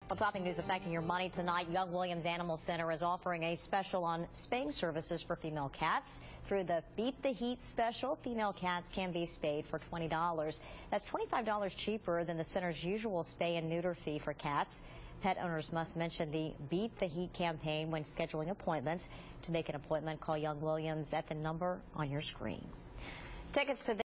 Well, topping news affecting your money tonight, Young Williams Animal Center is offering a special on spaying services for female cats. Through the Beat the Heat special, female cats can be spayed for $20. That's $25 cheaper than the center's usual spay and neuter fee for cats. Pet owners must mention the Beat the Heat campaign when scheduling appointments. To make an appointment, call Young Williams at the number on your screen. Tickets to